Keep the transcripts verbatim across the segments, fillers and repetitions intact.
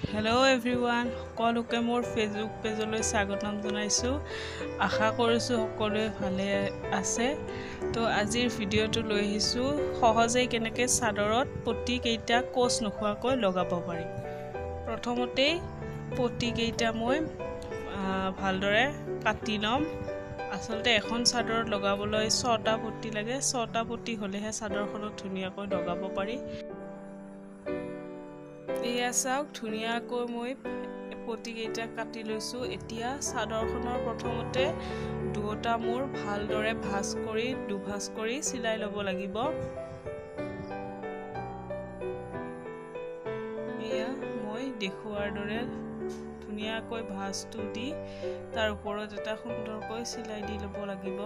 Hello everyone, সকলোকে মোৰ Facebook পেজলৈ স্বাগতম জনাইছো। আশা কৰিছো সকলোৱে ভালে আছে। তো আজিৰ ভিডিওটো লৈ আহিছো সহজে কেনেকৈ চাদৰত পটি কেইটা কোচ নোখোৱাকৈ লগাব পাৰি। প্ৰথমতে পটি কেইটা মই ভালদৰে কাটি লম। আসলতে এখন চাদৰত লগাবলৈ ছটা পটি লাগে। ছটা পটি হলেহে চাদৰখনত ধুনীয়াকৈ লগাব পাৰি। এয়া চাওক ধুনীয়াকৈ মই পটি কেইটা কাটি লৈছো। এতিয়া চাদৰখনৰ প্ৰথমতে দুটা মূৰ ভালদৰে ভাঁজ কৰি দুভাঁজ কৰি চিলাই ল'ব লাগিব। এয়া মই দেখুৱাৰ দৰে ধুনীয়াকৈ ভাঁজটো দি তাৰ ওপৰত এটা সুন্দৰকৈ চিলাই দি ল'ব লাগিব।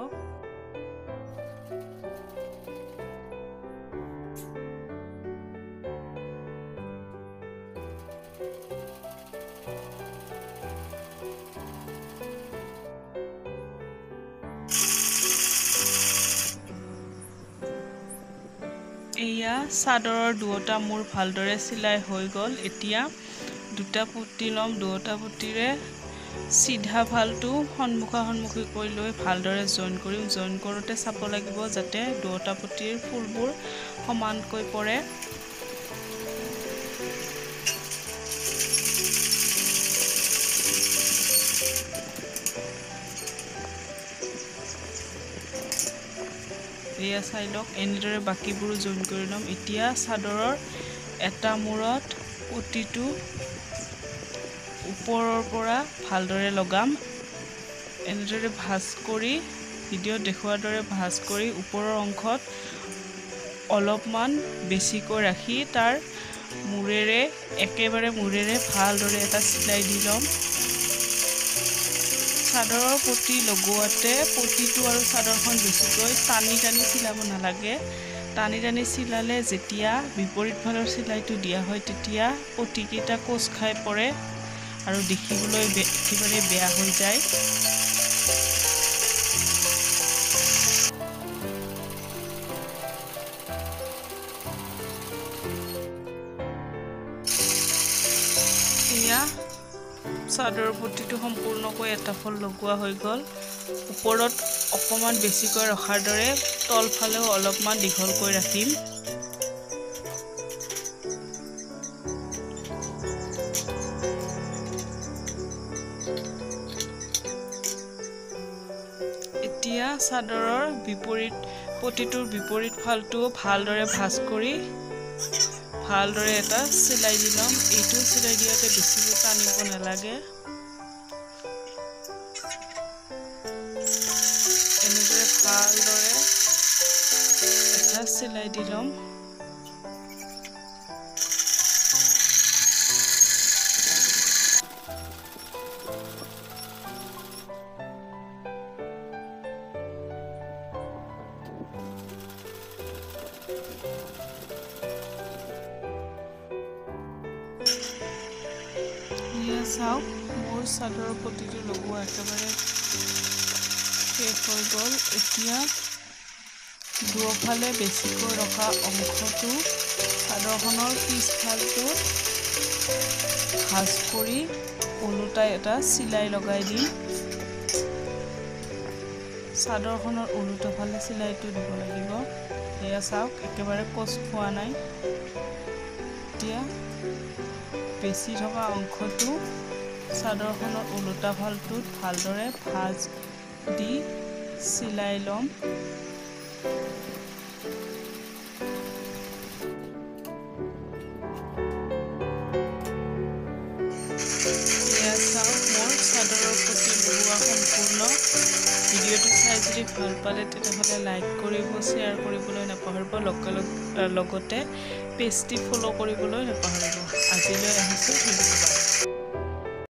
এয়া চাদৰৰ দুটা মূৰ ভালদৰে চিলাই হৈ গ'ল। এতিয়া দুটা পুটি লম। দুটা পুটিৰে সিধা ফালটো সন্মুখা সন্মুখী কৰি লৈ ভালদৰে জইন কৰিম। জইন কৰোঁতে চাব লাগিব যাতে দুটা পুটিৰ ফুলবোৰ সমানকৈ পৰে। এয়া চাই লওক এনেদৰে বাকীবোৰো জইন কৰি ল'ম। এতিয়া চাদৰৰ এটা মূৰত পটিটো ওপৰৰ পৰা ভালদৰে লগাম। এনেদৰে ভাঁজ কৰি ভিডিঅ'ত দেখুৱাৰ দৰে ভাঁজ কৰি ওপৰৰ অংশত অলপমান বেছিকৈ ৰাখি তাৰ মূৰেৰে একেবাৰে মূৰেৰে ভালদৰে এটা চিলাই দি ল'ম। চাদৰৰ পটি লগোৱাতে পটিটো আৰু চাদৰখন বেছিকৈ টানি টানি চিলাব নালাগে। টানি টানি চিলালে যেতিয়া বিপৰীত ফালৰ চিলাইটো দিয়া হয় তেতিয়া পটিকেইটা কোচ খাই পৰে আৰু দেখিবলৈ একেবাৰে বেয়া হৈ যায়। এয়া চাদৰৰ পটিটো সম্পূৰ্ণকৈ এটা ফল লগোৱা হৈ গ'ল। ওপৰত অকণমান বেছিকৈ ৰখাৰ দৰে তলফালেও অলপমান দীঘলকৈ ৰাখিম। এতিয়া চাদৰৰ বিপৰীত পটিটোৰ বিপৰীত ফালটো ভালদৰে ভাঁজ কৰি ভালদৰে এটা চিলাই দি ল'ম। এইটো চিলাই দিয়াতে বেছিকৈ টানিব নালাগে। এনেদৰে ভালদৰে এটা চিলাই দি ল'ম। চাওক মোৰ চাদৰৰ পটিটো লগোৱা একেবাৰে শেষ হৈ গ'ল। এতিয়া দুয়োফালে বেছিকৈ ৰখা অংশটো চাদৰখনৰ পিছফালটো ভাঁজ কৰি ওলোটাই এটা চিলাই লগাই দিম। চাদৰখনৰ ওলোটা ফালে চিলাইটো দিব লাগিব। এয়া চাওক একেবাৰে কোচ খোৱা নাই। এতিয়া বেছি থকা অংশটো চাদৰখনৰ ওলোটা ফালটোত ভালদৰে ভাঁজ দি চিলাই ল'ম। এয়া চাওক মোৰ চাদৰৰ পটি লগোৱা সম্পূৰ্ণ। ভিডিঅ'টো চাই যদি ভাল পালে তেতিয়াহ'লে লাইক কৰিব, শ্বেয়াৰ কৰিবলৈ নাপাহৰিব। লগতে পেজটি ফ'ল' কৰিবলৈ নাপাহৰিব। আজিলৈ আহিছোঁ, ধন্যবাদ।